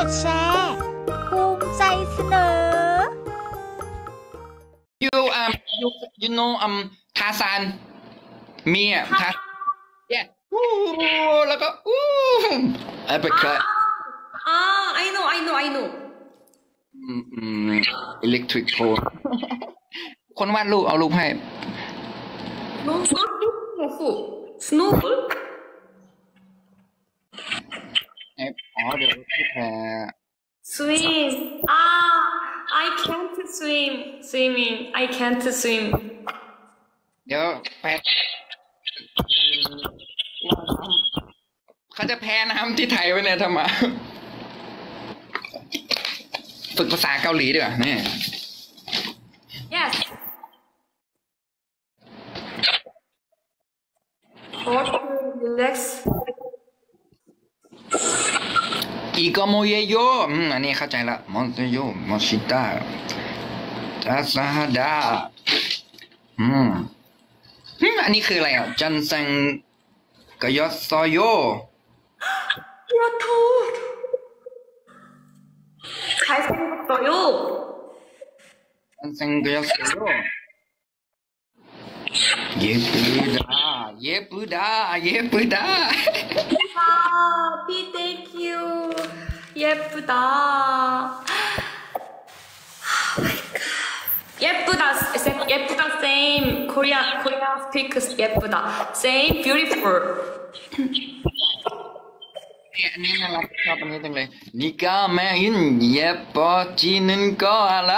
แชร์ภูมิใจเสนอ you you know Tarzan มีอ่ะyeah แล้วก็uppercut I know electric pole คนวาดรูปเอารูปให้ Snowball อ๋อเดี๋ยวพี่แพร swim I can't swimming I can't swim เดี๋ยวแพรเขาจะแพ้น้ำที่ไทยไว้เนี่ยทำไมฝึกภาษาเกาหลีดีกว่านี่ yes relax อีกโมเยโยอันนี้เข้าใจละมอนเตโยมอชิต้าทาซาดาอันนี้คืออะไรอ่ะจันเซงกยศซโย 잘생겼어요. 잘생겼어요. 예쁘다. thank you. 예쁘다. 예쁘다 same. Korea speaks 예쁘다. Same beautiful. อันนี้น่ารักชอบอันนี้จังเลยนี่ก็แม่ยินเย็บปอจีนึงก็อะไร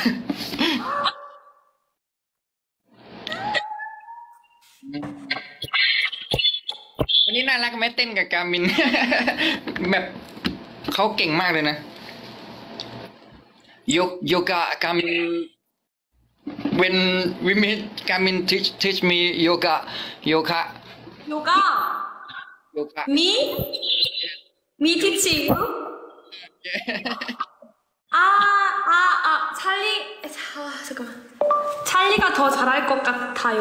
วันนี้น่ารักไหมเต้นกับกามิน แบบเขาเก่งมากเลยนะโยกะกามิน when we meet กามิน teach me โยกะ 요가? Me teach you? 잠깐만. 찰리가 더 잘할 것 같아요.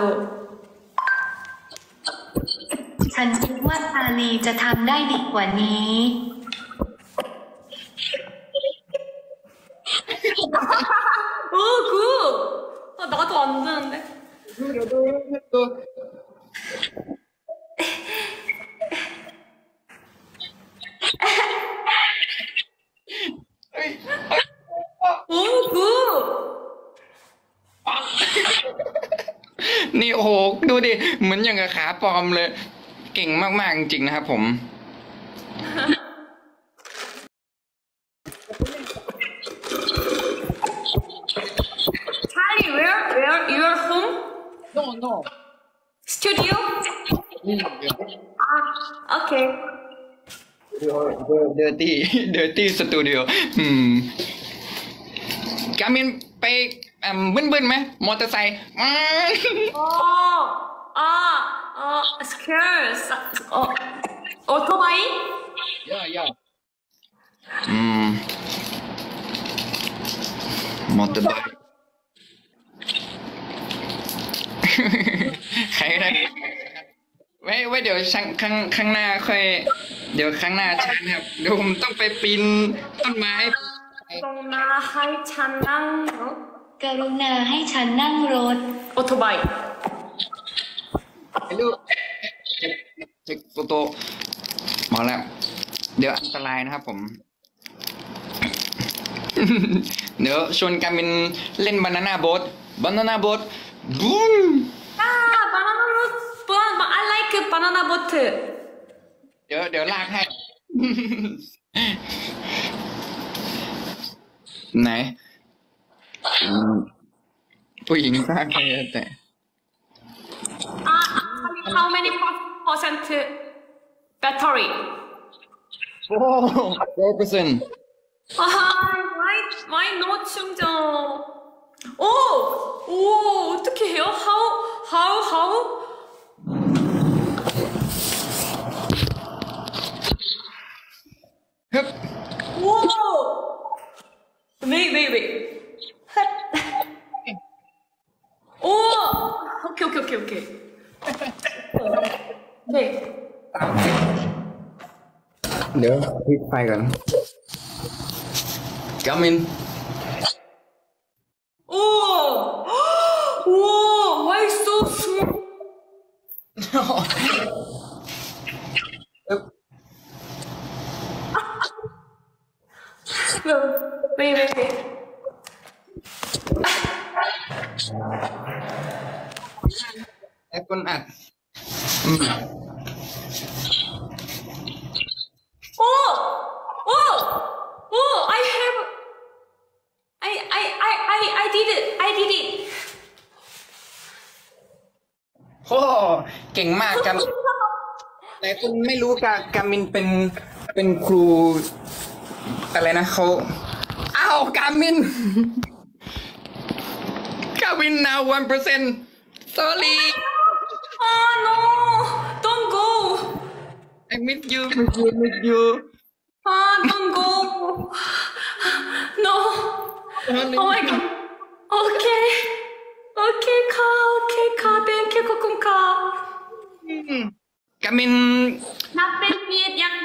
ฉันคิดว่าชาลีจะทำได้ดีกว่านี้ 굿! 나도 안 되는데. 오, 굿! นี่โอ้โหดูดิเหมือนอย่างกับขาปลอมเลยเก่งมากๆจริงๆนะครับผม Charlie, where your home? No Studio? Okay. dirty studio กามินไปบึ้นไหมมอเตอร์ไซค์ scares. 오토바이? ย่มอเตอร์ไซค์ ใครก็ได้ไว้เดี๋ยวข้างหน้าค่อยเดี๋ยวข้างหน้าชันครับเดี๋ยวผมต้องไปปีนต้นไม้กรุณาให้ฉันนั่งรถ 오토바이. ไอ้ลูกเช็คโฟโต้มาแล้วเดี๋ยวอันตรายนะครับผม เดี๋ยวชวนกันเป็นเล่นบานาน่าโบ๊ทบูม 바나나 보트. I like banana boat. เดี๋ยวลากให้ ไหนผู้หญิงสร้างใครแต่ How many percent battery? 4% Why no 충전? 오, 어떻게 해요? How? ฮึบ 오, wait. 오, 오케이. 네. เดี๋ยวพลิกไฟก่อนกามิน Oh, whoa, why so small? Wait. ไอ้คนอัด Oh, I have, I did it. โอ้เก่งมากกามินแต่คุณไม่รู้กามินเป็นครูอะไรนะเขาอ้าวกามิน now 1%. Sorry. Oh no, don't go. I miss you. Don't go. No. Oh my god. Okay, 카. Thank you, 코쿤카. กามินนับเป็นเพียรอยาก